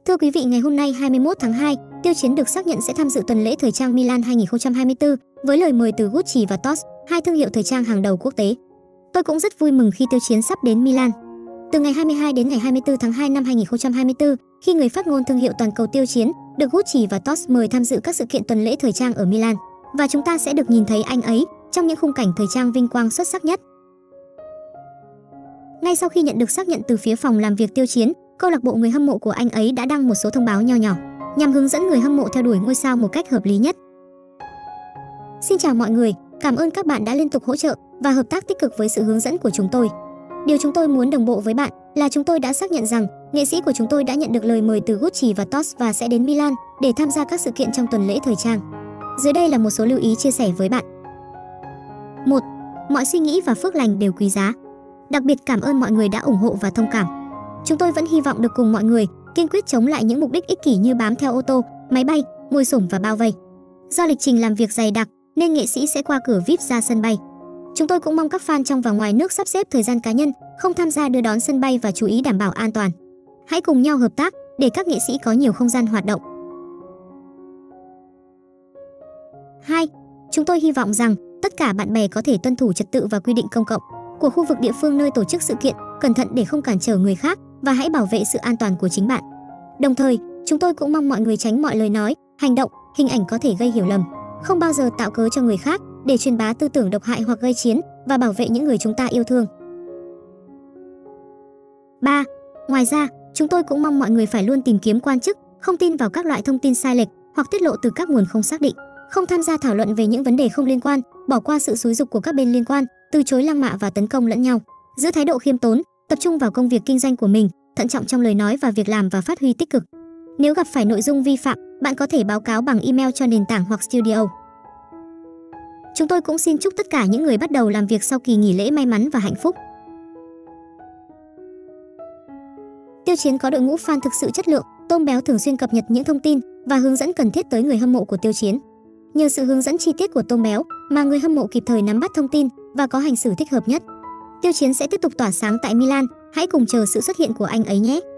Thưa quý vị, ngày hôm nay 21 tháng 2, Tiêu Chiến được xác nhận sẽ tham dự tuần lễ thời trang Milan 2024 với lời mời từ Gucci và Toss, hai thương hiệu thời trang hàng đầu quốc tế. Tôi cũng rất vui mừng khi Tiêu Chiến sắp đến Milan. Từ ngày 22 đến ngày 24 tháng 2 năm 2024, khi người phát ngôn thương hiệu toàn cầu Tiêu Chiến được Gucci và Toss mời tham dự các sự kiện tuần lễ thời trang ở Milan, và chúng ta sẽ được nhìn thấy anh ấy trong những khung cảnh thời trang vinh quang xuất sắc nhất. Ngay sau khi nhận được xác nhận từ phía phòng làm việc Tiêu Chiến, câu lạc bộ người hâm mộ của anh ấy đã đăng một số thông báo nho nhỏ nhằm hướng dẫn người hâm mộ theo đuổi ngôi sao một cách hợp lý nhất. Xin chào mọi người, cảm ơn các bạn đã liên tục hỗ trợ và hợp tác tích cực với sự hướng dẫn của chúng tôi. Điều chúng tôi muốn đồng bộ với bạn là chúng tôi đã xác nhận rằng nghệ sĩ của chúng tôi đã nhận được lời mời từ Gucci và Toss và sẽ đến Milan để tham gia các sự kiện trong tuần lễ thời trang. Dưới đây là một số lưu ý chia sẻ với bạn. 1. Mọi suy nghĩ và phước lành đều quý giá. Đặc biệt cảm ơn mọi người đã ủng hộ và thông cảm. Chúng tôi vẫn hy vọng được cùng mọi người kiên quyết chống lại những mục đích ích kỷ như bám theo ô tô, máy bay, ngồi xổm và bao vây. Do lịch trình làm việc dày đặc nên nghệ sĩ sẽ qua cửa VIP ra sân bay. Chúng tôi cũng mong các fan trong và ngoài nước sắp xếp thời gian cá nhân, không tham gia đưa đón sân bay và chú ý đảm bảo an toàn. Hãy cùng nhau hợp tác để các nghệ sĩ có nhiều không gian hoạt động. 2. Chúng tôi hy vọng rằng tất cả bạn bè có thể tuân thủ trật tự và quy định công cộng của khu vực địa phương nơi tổ chức sự kiện, cẩn thận để không cản trở người khác và hãy bảo vệ sự an toàn của chính bạn. Đồng thời, chúng tôi cũng mong mọi người tránh mọi lời nói, hành động, hình ảnh có thể gây hiểu lầm, không bao giờ tạo cớ cho người khác để truyền bá tư tưởng độc hại hoặc gây chiến và bảo vệ những người chúng ta yêu thương. 3. Ngoài ra, chúng tôi cũng mong mọi người phải luôn tìm kiếm quan chức, không tin vào các loại thông tin sai lệch hoặc tiết lộ từ các nguồn không xác định, không tham gia thảo luận về những vấn đề không liên quan, bỏ qua sự xúi giục của các bên liên quan, từ chối lăng mạ và tấn công lẫn nhau, giữ thái độ khiêm tốn, tập trung vào công việc kinh doanh của mình, thận trọng trong lời nói và việc làm và phát huy tích cực. Nếu gặp phải nội dung vi phạm, bạn có thể báo cáo bằng email cho nền tảng hoặc studio. Chúng tôi cũng xin chúc tất cả những người bắt đầu làm việc sau kỳ nghỉ lễ may mắn và hạnh phúc. Tiêu Chiến có đội ngũ fan thực sự chất lượng, Tôm Béo thường xuyên cập nhật những thông tin và hướng dẫn cần thiết tới người hâm mộ của Tiêu Chiến. Nhờ sự hướng dẫn chi tiết của Tôm Béo mà người hâm mộ kịp thời nắm bắt thông tin và có hành xử thích hợp nhất. Tiêu Chiến sẽ tiếp tục tỏa sáng tại Milan, hãy cùng chờ sự xuất hiện của anh ấy nhé.